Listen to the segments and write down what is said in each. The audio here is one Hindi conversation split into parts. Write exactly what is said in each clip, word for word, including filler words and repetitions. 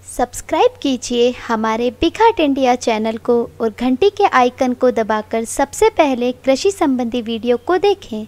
सब्सक्राइब कीजिए हमारे बिगहाट इंडिया चैनल को और घंटी के आइकन को दबाकर सबसे पहले कृषि संबंधी वीडियो को देखें।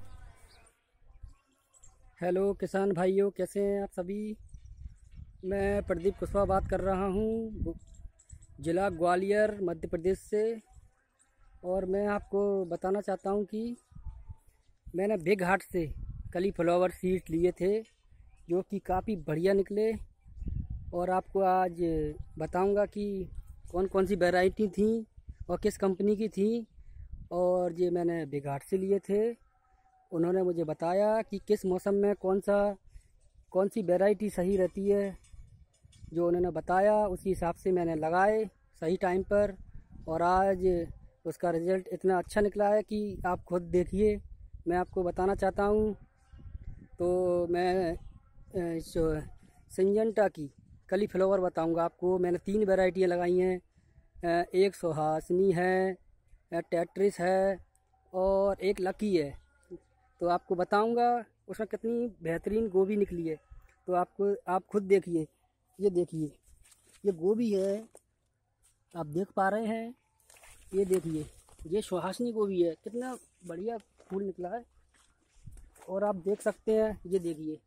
हेलो किसान भाइयों, कैसे हैं आप सभी। मैं प्रदीप कुशवाहा बात कर रहा हूं, ज़िला ग्वालियर, मध्य प्रदेश से। और मैं आपको बताना चाहता हूं कि मैंने बिगहाट से कॉलीफ्लावर सीड्स लिए थे जो कि काफ़ी बढ़िया निकले। और आपको आज बताऊंगा कि कौन कौन सी वैरायटी थी और किस कंपनी की थी। और ये मैंने बिगहाट से लिए थे। उन्होंने मुझे बताया कि किस मौसम में कौन सा कौन सी वैरायटी सही रहती है। जो उन्होंने बताया उसी हिसाब से मैंने लगाए सही टाइम पर, और आज उसका रिज़ल्ट इतना अच्छा निकला है कि आप खुद देखिए। मैं आपको बताना चाहता हूँ। तो मैं सिंजेंटा की कॉलीफ्लावर बताऊंगा आपको। मैंने तीन वैरायटियाँ लगाई हैं, एक सुहासनी है, टेट्रिस है और एक लकी है। तो आपको बताऊंगा उसमें कितनी बेहतरीन गोभी निकली है। तो आपको आप खुद देखिए। ये देखिए, ये गोभी है, आप देख पा रहे हैं। ये देखिए, ये सुहासनी गोभी है, कितना बढ़िया फूल निकला है। और आप देख सकते हैं, ये देखिए,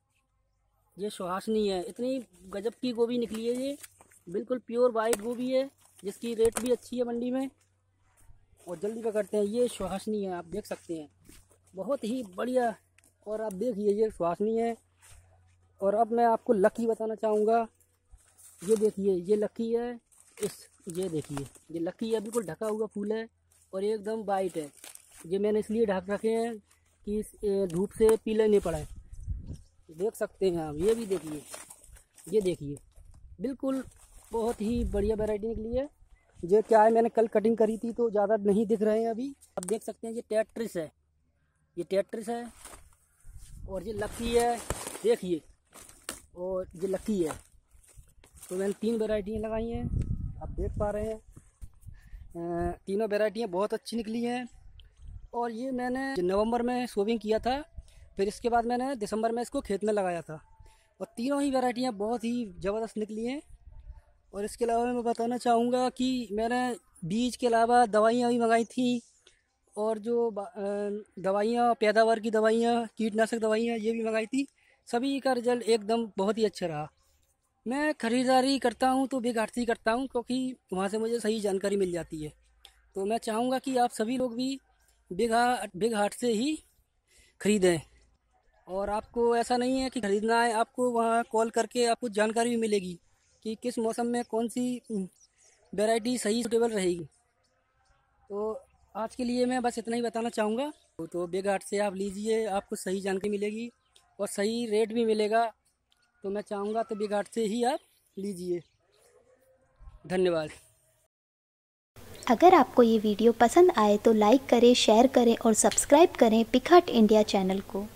ये सुहासनी है, इतनी गजब की गोभी निकली है। ये बिल्कुल प्योर वाइट गोभी है जिसकी रेट भी अच्छी है मंडी में। और जल्दी पकड़ते हैं, ये सुहासनी है, आप देख सकते हैं, बहुत ही बढ़िया। और आप देखिए, ये सुहासनी है। और अब मैं आपको लकी बताना चाहूँगा। ये देखिए, ये लकी है। इस ये देखिए, ये लकी है, बिल्कुल ढका हुआ फूल है और एकदम वाइट है। ये मैंने इसलिए ढक रखे हैं कि धूप से पीले नहीं पड़े। देख सकते हैं आप, ये भी देखिए, ये देखिए, बिल्कुल बहुत ही बढ़िया वैरायटी निकली है। ये क्या है, मैंने कल कटिंग करी थी तो ज़्यादा नहीं दिख रहे हैं अभी। आप देख सकते हैं, ये टेट्रिस है, ये टेट्रिस है। और ये लकी है, देखिए, और ये लकी है। तो मैंने तीन वैरायटियाँ लगाई हैं, आप देख पा रहे हैं। तीनों वैरायटियाँ बहुत अच्छी निकली हैं। और ये मैंने नवंबर में सोविंग किया था, फिर इसके बाद मैंने दिसंबर में इसको खेत में लगाया था। और तीनों ही वैरायटियाँ बहुत ही ज़बरदस्त निकली हैं। और इसके अलावा मैं बताना चाहूँगा कि मैंने बीज के अलावा दवाइयाँ भी मंगाई थी। और जो दवाइयाँ, पैदावार की दवाइयाँ, कीटनाशक दवाइयाँ, ये भी मंगाई थी। सभी का रिजल्ट एकदम बहुत ही अच्छा रहा। मैं ख़रीदारी करता हूँ तो बिगहाट से ही करता हूँ, क्योंकि वहाँ से मुझे सही जानकारी मिल जाती है। तो मैं चाहूँगा कि आप सभी लोग भी बिगहाट बिगहाट से ही ख़रीदें। और आपको ऐसा नहीं है कि ख़रीदना है, आपको वहाँ कॉल करके आपको जानकारी भी मिलेगी कि किस मौसम में कौन सी वैरायटी सही सूटेबल रहेगी। तो आज के लिए मैं बस इतना ही बताना चाहूँगा। तो बिगहाट से आप लीजिए, आपको सही जानकारी मिलेगी और सही रेट भी मिलेगा। तो मैं चाहूँगा तो बिगहाट से ही आप लीजिए। धन्यवाद। अगर आपको ये वीडियो पसंद आए तो लाइक करें, शेयर करें और सब्सक्राइब करें बिगहाट इंडिया चैनल को।